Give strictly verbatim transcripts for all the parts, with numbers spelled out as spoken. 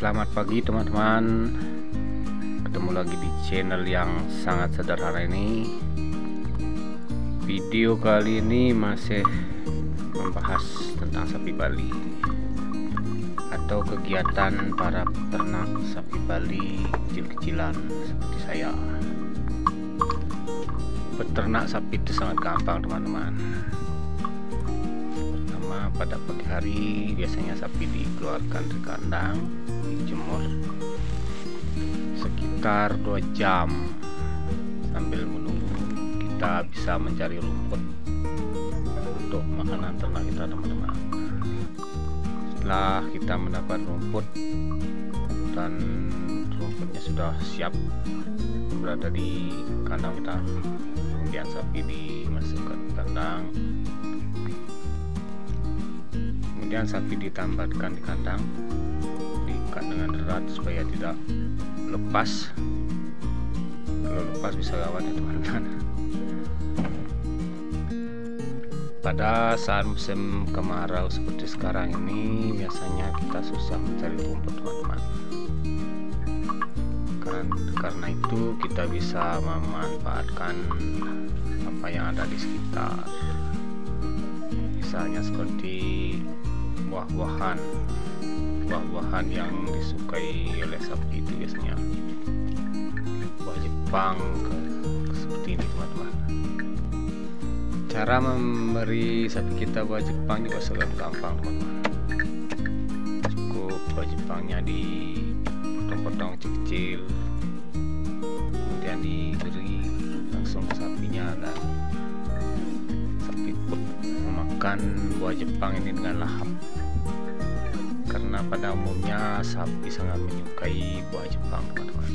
Selamat pagi teman-teman, ketemu lagi di channel yang sangat sederhana ini. Video kali ini masih membahas tentang sapi Bali atau kegiatan para peternak sapi Bali kecil-kecilan seperti saya. Peternak sapi itu sangat gampang teman-teman. Pertama, pada pagi hari biasanya sapi dikeluarkan dari kandang, dijemur sekitar dua jam sambil menunggu kita bisa mencari rumput untuk makanan ternak kita teman-teman. Setelah kita mendapat rumput dan rumputnya sudah siap berada di kandang kita, kemudian sapi dimasukkan ke kandang, kemudian sapi ditambahkan di kandang, diikat dengan erat supaya tidak lepas. Kalau lepas bisa gawat ya teman-teman. Pada saat musim kemarau seperti sekarang ini biasanya kita susah mencari rumput teman-teman. Karena, karena itu kita bisa memanfaatkan apa yang ada di sekitar. Misalnya seperti buah-buahan buah-buahan yang disukai oleh sapi itu biasanya buah Jepang ke, seperti ini teman-teman. Cara memberi sapi kita buah Jepang juga sangat gampang teman-teman. Cukup buah Jepangnya dipotong-potong kecil-kecil, kemudian diberi langsung ke sapinya, dan sapi pun memakan buah Jepang ini dengan lahap. Karena pada umumnya sapi sangat menyukai buah Jepang teman-teman.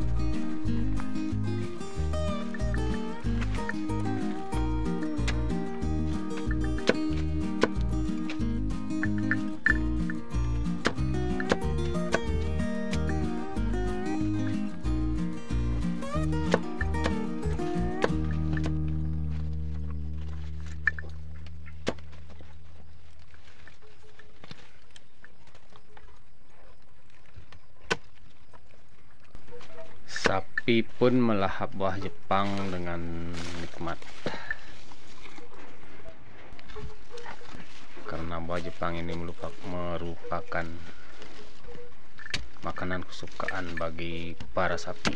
Sapi pun melahap buah Jepang dengan nikmat. Karena buah Jepang ini merupakan makanan kesukaan bagi para sapi.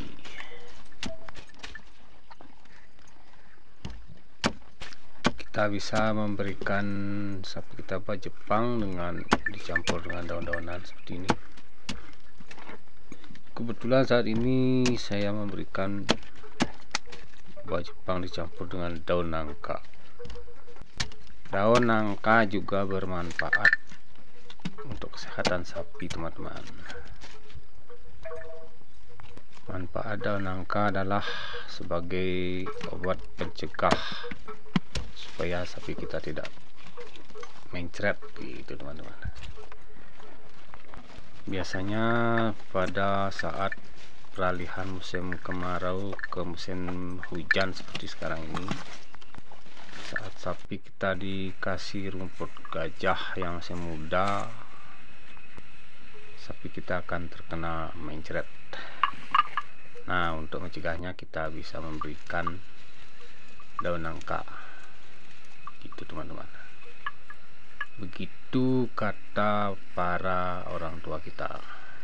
Kita bisa memberikan sapi kita buah Jepang dengan dicampur dengan daun-daunan seperti ini. Kebetulan saat ini saya memberikan buah Jepang dicampur dengan daun nangka. Daun nangka juga bermanfaat untuk kesehatan sapi teman-teman. Manfaat daun nangka adalah sebagai obat pencegah supaya sapi kita tidak mencret gitu teman-teman. Biasanya pada saat peralihan musim kemarau ke musim hujan seperti sekarang ini, saat sapi kita dikasih rumput gajah yang masih muda, sapi kita akan terkena mencret. Nah, untuk mencegahnya kita bisa memberikan daun nangka gitu teman-teman. Begitu kata para orang tua kita.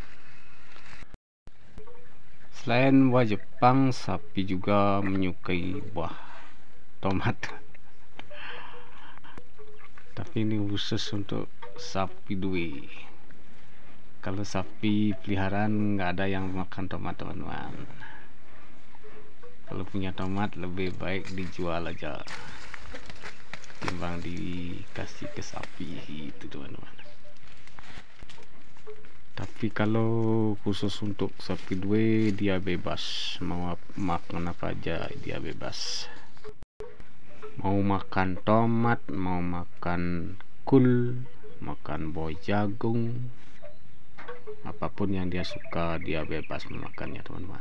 Selain buah Jepang, sapi juga menyukai buah tomat. Tapi ini khusus untuk sapi due. Kalau sapi peliharaan nggak ada yang makan tomat teman-teman. Kalau punya tomat lebih baik dijual aja timbang dikasih ke sapi itu teman-teman. Tapi kalau khusus untuk sapi due, dia bebas mau makan apa aja, dia bebas. Mau makan tomat, mau makan kul, makan buah jagung, apapun yang dia suka dia bebas memakannya teman-teman.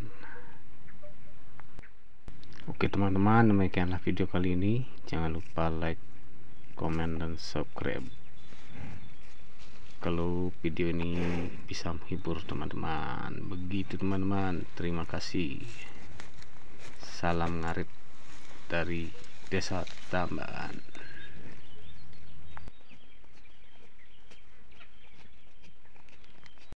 Oke teman-teman, demikianlah video kali ini. Jangan lupa like, komen, dan subscribe. kalau video ini bisa menghibur teman-teman. Begitu teman-teman, terima kasih. Salam ngarit dari Desa Tamban.